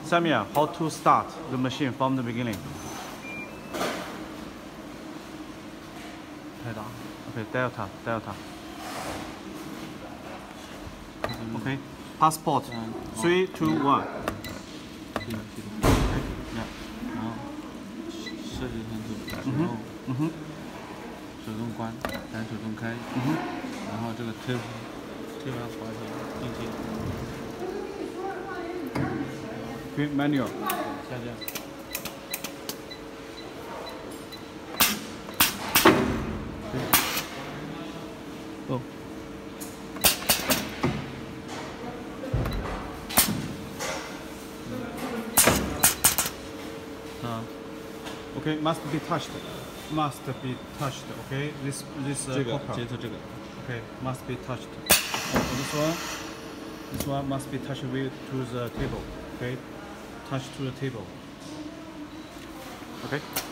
Samuel, how to start the machine from the beginning? Okay, delta. Okay, passport. 3, 2, 1. 然后设置成手动关，单手动开，然后这个推把滑行进去。 Okay, manual. 下降。 Oh. Okay, must be touched. Okay, this 这个接触这个。 Okay, must be touched. This one must be touched with to the table. Okay, touch to the table. Okay.